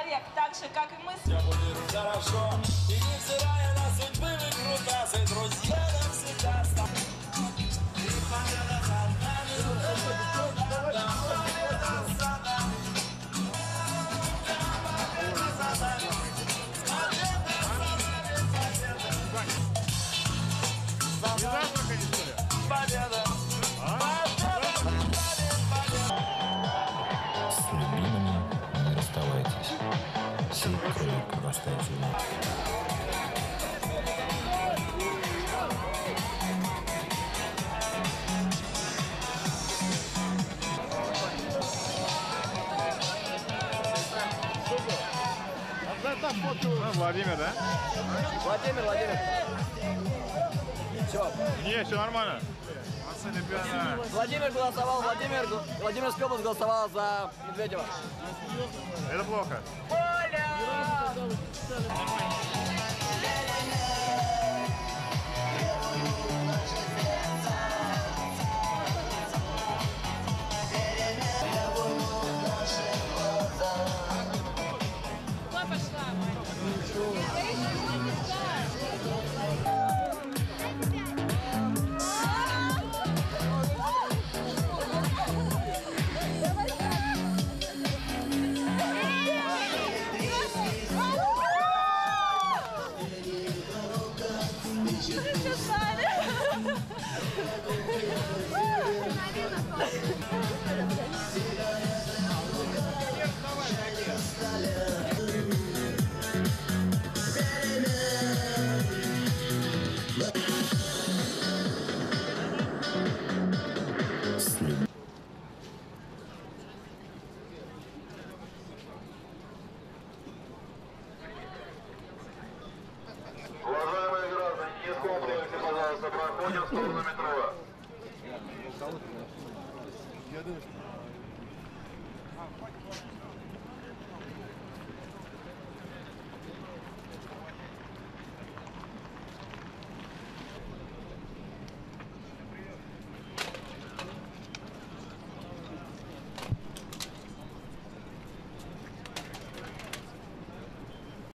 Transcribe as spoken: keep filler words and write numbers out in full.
человек, так же, как и мы. Все будет хорошо, и невзирая на судьбы выкрутасы, друзья навсегда станут. И победа за нами, победа за нами. Победа за нами, победа. С любимыми не расставайтесь. Сей крови простая зима. Владимир, да? Владимир, Владимир. Все. Не, все нормально. Владимир голосовал, Владимир, Владимирская область голосовала за Медведева. Это плохо. Уважаемые граждане, не скомкивайте, пожалуйста, проходим в сторону метро.